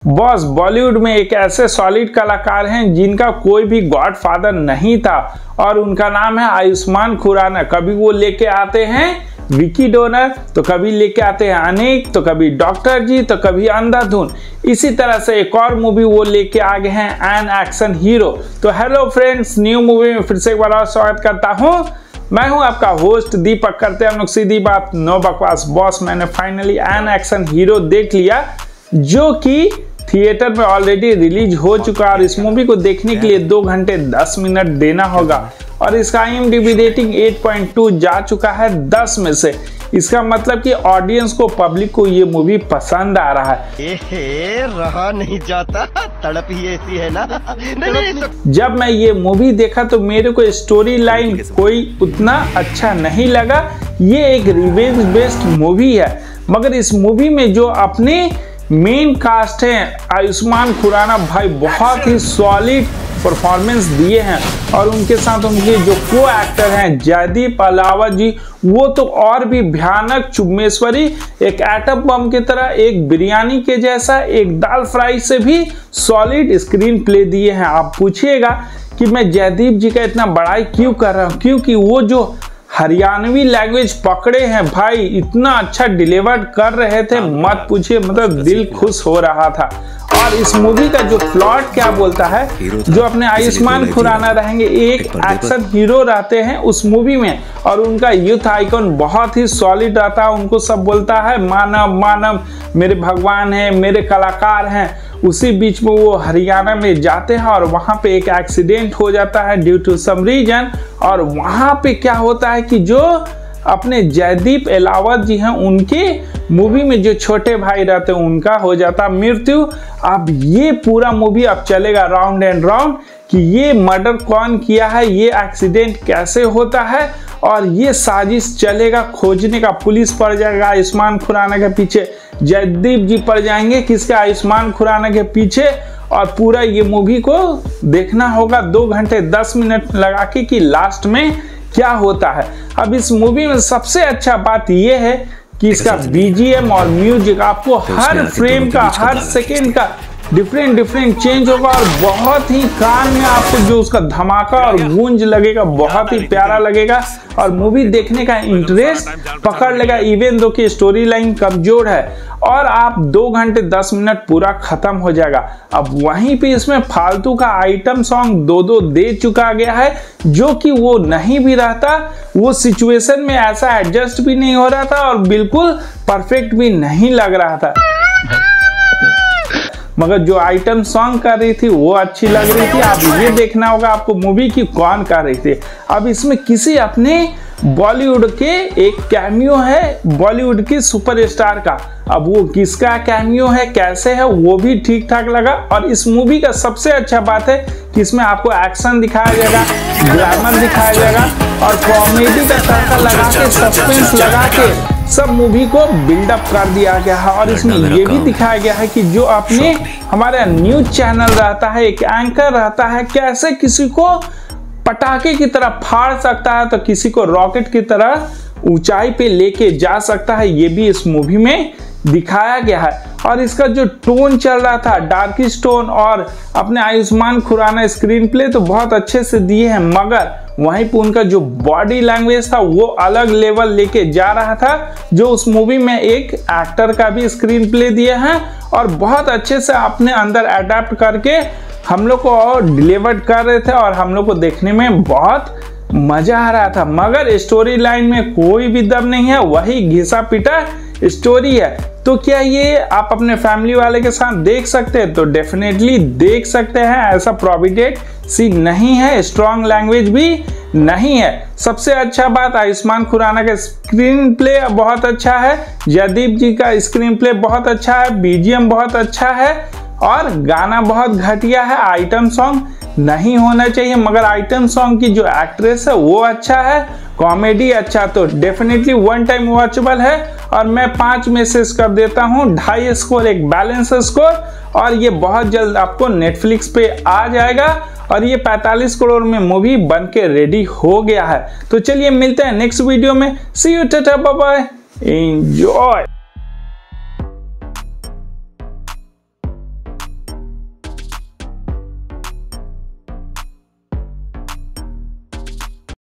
Boss Bollywood में एक ऐसे सॉलिड कलाकार हैं जिनका कोई भी गॉडफादर नहीं था और उनका नाम है आयुष्मान खुराना। कभी वो लेके आते हैं विकी डोनर, तो कभी लेके आते हैं अनेक, तो कभी डॉक्टर जी, तो कभी अंधाधुन। इसी तरह से एक और मूवी वो लेके आ गए हैं एन एक्शन हीरो। तो हेलो फ्रेंड्स, न्यू मूवी में फिर से एक बार और स्वागत करता हूँ। मैं हूं आपका होस्ट दीपक। करते हैं हम लोग सीधी बात, नो बकवास। बॉस मैंने फाइनली एन एक्शन हीरो देख लिया, जो कि थिएटर में ऑलरेडी रिलीज हो चुका है और इस मूवी को देखने के लिए 2 घंटे 10 मिनट देना होगा और इसका IMDb रेटिंग 8.2 जा चुका है 10 में से। इसका मतलब कि ऑडियंस को, पब्लिक को ये मूवी पसंद आ रहा है। रहा नहीं जाता, तड़प ही ऐसी है ना। नहीं। जब मैं ये मूवी देखा तो मेरे को स्टोरी लाइन कोई उतना अच्छा नहीं लगा। ये एक रिवेंज बेस्ड मूवी है, मगर इस मूवी में जो अपने मेन कास्ट है आयुष्मान खुराना भाई बहुत ही सॉलिड परफॉर्मेंस दिए हैं और उनके साथ उनके जो को एक्टर हैं जयदीप अलावा जी, वो तो और भी भयानक चुम्बेश्वरी, एक एटम बम की तरह, एक बिरयानी के जैसा, एक दाल फ्राई से भी सॉलिड स्क्रीन प्ले दिए हैं। आप पूछिएगा कि मैं जयदीप जी का इतना बड़ाई क्यों कर रहा हूँ, क्योंकि वो जो हरियाणवी लैंग्वेज पकड़े हैं भाई, इतना अच्छा डिलीवर कर रहे थे, मत पूछिए, मतलब दिल खुश हो रहा था। और इस मूवी का जो प्लॉट क्या बोलता है, जो अपने आयुष्मान खुराना रहेंगे एक एक्शन हीरो रहते हैं उस मूवी में और उनका यूथ आइकॉन बहुत ही सॉलिड रहता है। उनको सब बोलता है मानव मानव, मेरे भगवान हैं, मेरे कलाकार हैं। उसी बीच में वो हरियाणा में जाते हैं और वहाँ पे एक एक्सीडेंट हो जाता है ड्यू टू सम रीजन, और वहाँ पे क्या होता है कि जो अपने जयदीप अलावत जी हैं उनके मूवी में जो छोटे भाई रहते हैं उनका हो जाता मृत्यु। अब ये पूरा मूवी अब चलेगा राउंड एंड राउंड कि ये मर्डर कौन किया है, ये एक्सीडेंट कैसे होता है, और ये साजिश चलेगा खोजने का। पुलिस पड़ जाएगा आयुष्मान खुराना के पीछे, जयदीप जी पड़ जाएंगे किसके, आयुष्मान खुराना के पीछे, और पूरा ये मूवी को देखना होगा 2 घंटे 10 मिनट लगा के कि लास्ट में क्या होता है। अब इस मूवी में सबसे अच्छा बात यह है कि इसका BGM और म्यूजिक आपको हर फ्रेम का, हर सेकेंड का डिफरेंट चेंज होगा और बहुत ही कान में आपको जो उसका धमाका और गूंज लगेगा, बहुत ही प्यारा लगेगा और मूवी देखने का इंटरेस्ट पकड़ लेगा। इवन दो कि स्टोरी लाइन कमजोर है और आप 2 घंटे 10 मिनट पूरा खत्म हो जाएगा। अब वहीं पे इसमें फालतू का आइटम सॉन्ग 2 दे चुका गया है, जो कि वो नहीं भी रहता, वो सिचुएशन में ऐसा एडजस्ट भी नहीं हो रहा था और बिल्कुल परफेक्ट भी नहीं लग रहा था। मगर जो आइटम सॉन्ग कर रही थी वो अच्छी लग रही थी। अब ये देखना होगा आपको मूवी की कौन कर रही थी। अब इसमें किसी अपने बॉलीवुड के एक कैमियो है, बॉलीवुड की सुपरस्टार का। अब वो किसका कैमियो है, कैसे है, वो भी ठीक ठाक लगा। और इस मूवी का सबसे अच्छा बात है कि इसमें आपको एक्शन दिखाया जाएगा, ग्लैमर दिखाया जाएगा और कॉमेडी का तड़का लगा के, सस्पेंस लगा के सब मूवी को बिल्डअप कर दिया गया है। और इसमें ये भी दिखाया गया है कि जो अपने हमारा न्यूज चैनल रहता है, एक एंकर रहता है, कैसे किसी को पटाखे की तरह फाड़ सकता है तो किसी को रॉकेट की तरह ऊंचाई पे लेके जा सकता है, ये भी इस मूवी में दिखाया गया है। और इसका जो टोन चल रहा था, डार्किश टोन, और अपने आयुष्मान खुराना स्क्रीन प्ले तो बहुत अच्छे से दिए हैं, मगर वहीं पे उनका जो बॉडी लैंग्वेज था वो अलग लेवल लेके जा रहा था, जो उस मूवी में एक एक्टर का भी स्क्रीन प्ले दिए हैं और बहुत अच्छे से अपने अंदर अडेप्ट करके हम लोग को डिलीवर कर रहे थे और हम लोग को देखने में बहुत मजा आ रहा था। मगर स्टोरी लाइन में कोई भी दम नहीं है, वही घिसा पिटा स्टोरी है। तो क्या ये आप अपने फैमिली वाले के साथ देख सकते हैं? तो डेफिनेटली देख सकते हैं। ऐसा प्रोविडेट सीन नहीं है, स्ट्रॉन्ग लैंग्वेज भी नहीं है। सबसे अच्छा बात, आयुष्मान खुराना का स्क्रीन प्ले बहुत अच्छा है, जयदीप जी का स्क्रीन प्ले बहुत अच्छा है, BGM बहुत अच्छा है और गाना बहुत घटिया है। आइटम सॉन्ग नहीं होना चाहिए, मगर आइटम सॉन्ग की जो एक्ट्रेस है वो अच्छा है, कॉमेडी अच्छा, तो डेफिनेटली 1 टाइम वॉचेबल है। और मैं 5 में से कर देता हूँ 2.5 स्कोर, एक बैलेंस स्कोर। और ये बहुत जल्द आपको नेटफ्लिक्स पे आ जाएगा और ये 45 करोड़ में मूवी बन के रेडी हो गया है। तो चलिए मिलते हैं नेक्स्ट वीडियो में। See you, tata, bye bye, enjoy.